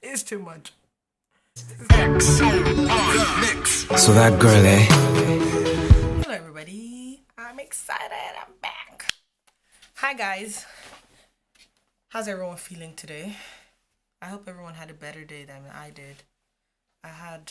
It's too much. So that girl, eh? Hello everybody, I'm excited, I'm back. Hi guys, how's everyone feeling today? I hope everyone had a better day than I did. I had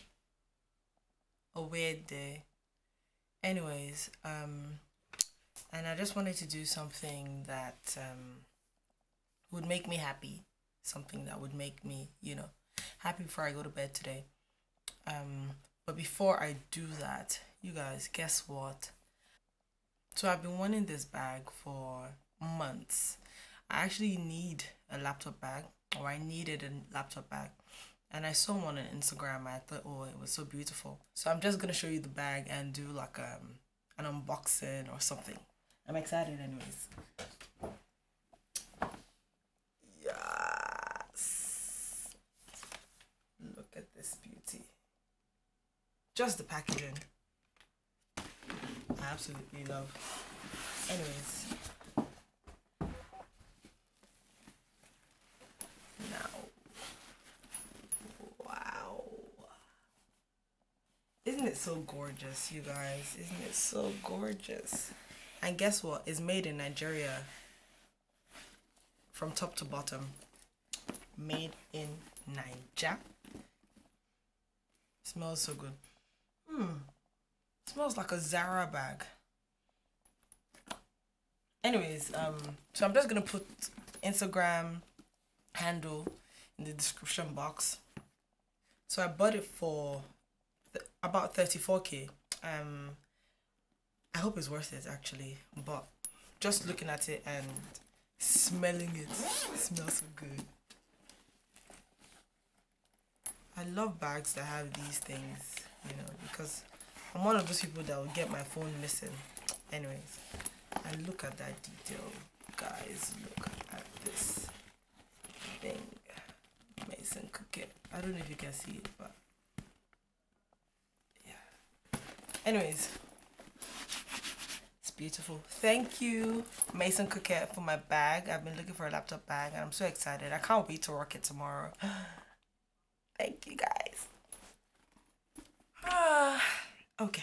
a weird day. Anyways, and I just wanted to do something that would make me happy. Something that would make me, happy before I go to bed today. But before I do that, you guys, guess what? So I've been wanting this bag for months. I actually need a laptop bag, or I needed a laptop bag. And I saw one on Instagram and I thought, oh, it was so beautiful. So I'm just gonna show you the bag and do like an unboxing or something. I'm excited anyways. Yes. Look at this beauty. Just the packaging. I absolutely love. Anyways. Now. Wow. Isn't it so gorgeous, you guys? Isn't it so gorgeous? And guess what? It's made in Nigeria. From top to bottom. Made in Nigeria. Smells so good. Smells like a Zara bag. Anyways, so I'm just gonna put Instagram handle in the description box. So I bought it for about 34k. I hope it's worth it actually, but just looking at it and smelling it smells so good. I love bags that have these things, because I'm one of those people that will get my phone missing. Anyways, and look at that detail, guys. Look at this thing. Mason Cookie. I don't know if you can see it, but yeah. Anyways, it's beautiful. Thank you, Mason Cookie, for my bag. I've been looking for a laptop bag and I'm so excited. I can't wait to rock it tomorrow. Thank you, guys. Okay.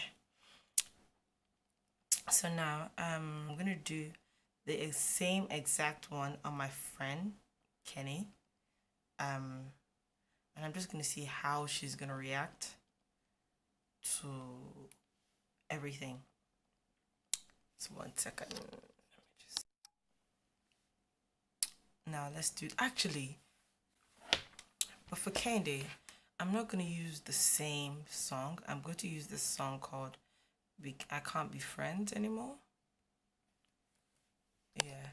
So now I'm gonna do the same exact one on my friend Kenny. And I'm just gonna see how she's gonna react to everything. So 1 second. Now let's do actually. But for Candy, I'm not going to use the same song. I'm going to use this song called I Can't Be Friends Anymore. Yeah.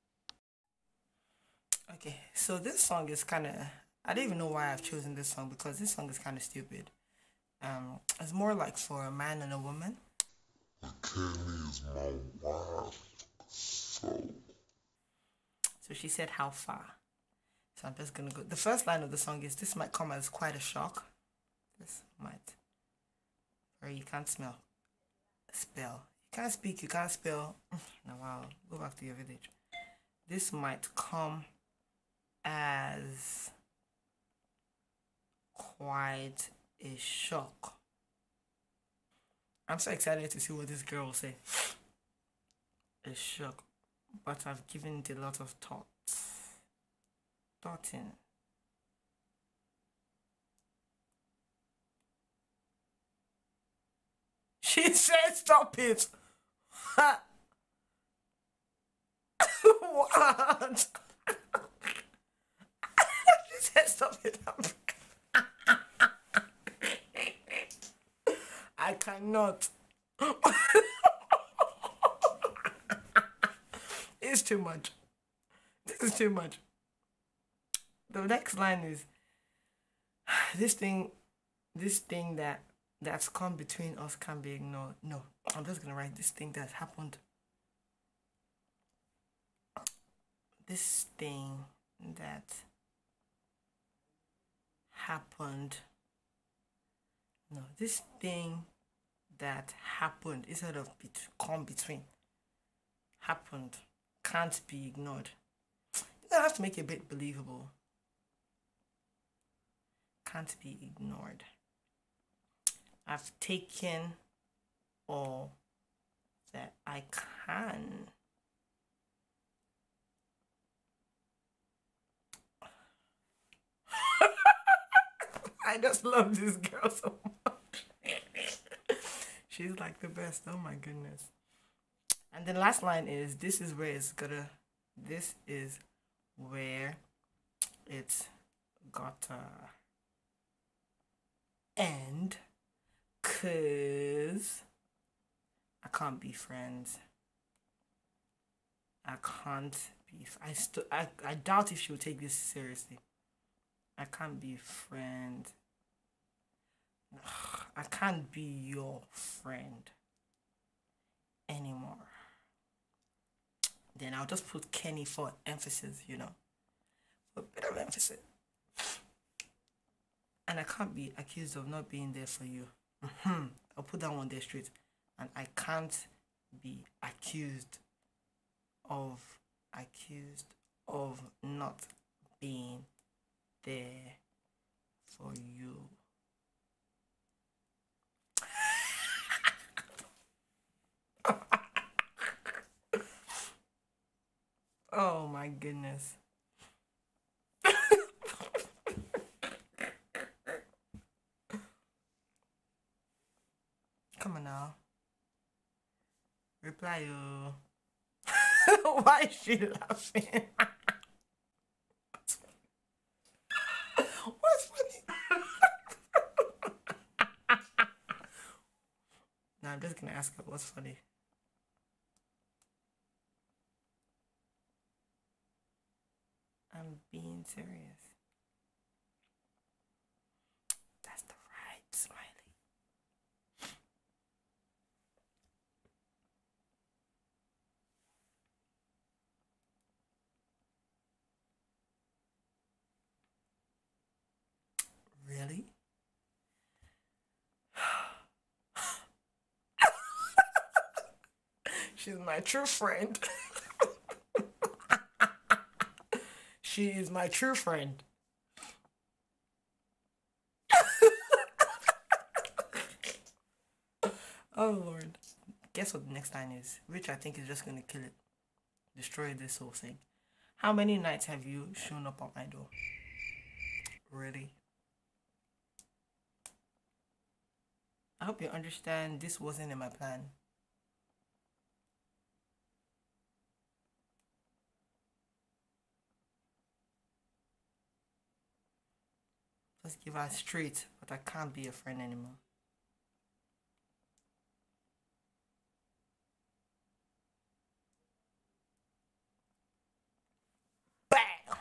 Okay, so this song is kind of... I don't even know why I've chosen this song because this song is kind of stupid. It's more like for a man and a woman. Kenny is my wife, so she said, how far? So I'm just gonna go. The first line of the song is, this might come as quite a shock. This might. Or you can't spell. You can't speak, you can't spell. Now, wow, go back to your village. This might come as quite a shock. I'm so excited to see what this girl will say. A shock. But I've given it a lot of thought. Thoughting. She said stop it. What? She said stop it. I cannot. It's too much. This is too much. The next line is this thing that's come between us can be ignored. No, I'm just gonna write this thing that happened. This thing that happened. No, this thing that happened instead of come between. Happened. Can't be ignored. You have to make it a bit believable. can't be ignored. I've taken all that I can. I just love this girl so much. She's like the best. Oh my goodness. And the last line is, this is where it's gotta end, 'cause I can't be friends. I can't be. I doubt if she'll take this seriously. I can't be friends. I can't be your friend anymore. Then I'll just put Kenny for emphasis, for a bit of emphasis. And I can't be accused of not being there for you. I'll put that one there straight. And I can't be accused of not being there for you. Oh my goodness. Come on now. Reply you. Why is she laughing? What's funny? No, I'm just gonna ask her what's funny. I'm being serious. That's the right smiley. Really? She's my true friend. She is my true friend. Oh Lord. Guess what the next line is? Which I think is just gonna kill it. Destroy this whole thing. How many nights have you shown up at my door? Really? I hope you understand this wasn't in my plan. Let's give her straight, but I can't be a friend anymore. Bam!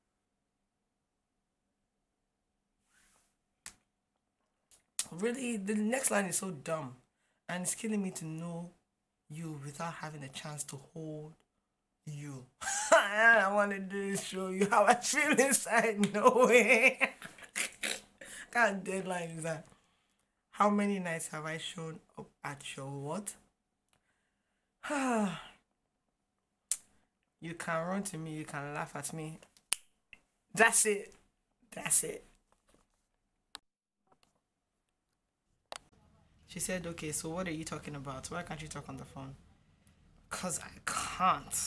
Really, the next line is so dumb. And it's killing me to know you without having a chance to hold you. I want to do is show you how I feel inside. No way. What kind of deadline is that? How many nights have I shown up at your what? You can run to me, you can laugh at me. That's it. That's it. She said, okay, so what are you talking about? Why can't you talk on the phone? Because I can't.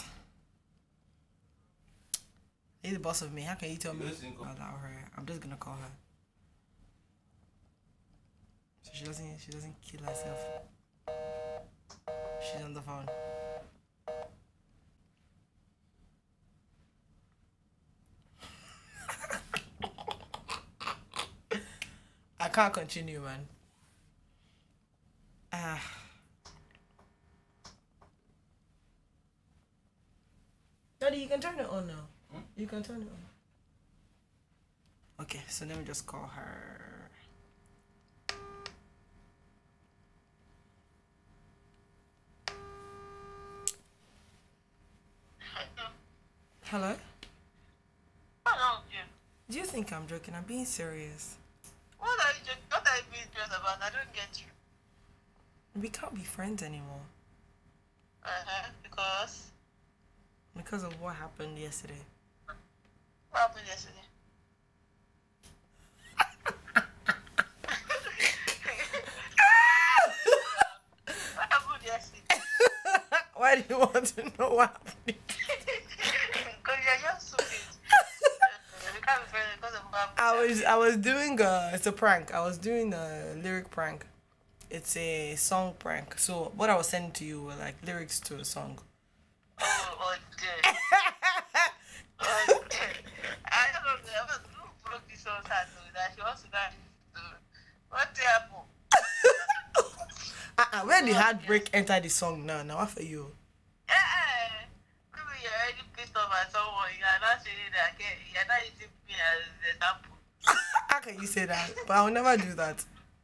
You're the boss of me. How can you tell me allow her? I'm just gonna call her. So she doesn't kill herself. She's on the phone. I can't continue, man. Daddy, you can turn it on now. You can turn it on. Okay, so let me just call her. Hello? Do you think I'm joking? I'm being serious. What are you being serious about? I don't get you. We can't be friends anymore. Because? Because of what happened yesterday. What happened yesterday? really want to know what happened. Because you're just stupid. We can't be friends because of what I was doing it's a prank. I was doing a lyric prank. It's a song prank. So what I was sending to you were like lyrics to a song. Oh, dear. Oh, dear. I don't know. Who broke this one's heart that she wants to dance to? What happened? Where the heartbreak enter the song now? Now, what for you? Maybe you're already pissed off at someone. You're not saying that. You're not using me as an example. How can you say that? But I'll never do that.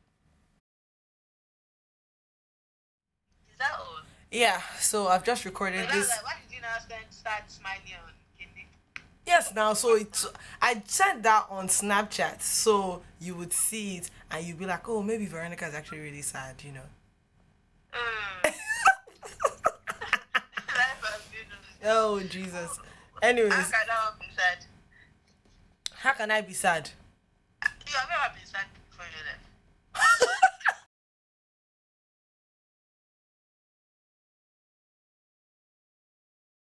Is that all? Yeah, so I've just recorded So this. that's like, why did you now start smiling on Kindi? Yes, now, so I sent that on Snapchat, so you would see it and you'd be like, oh, maybe Veronica is actually really sad, you know. Life has been Oh, Jesus. Anyways, How can that one be sad? how can I be sad? You have never been sad before in your life.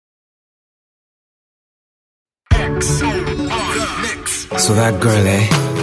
So that girl,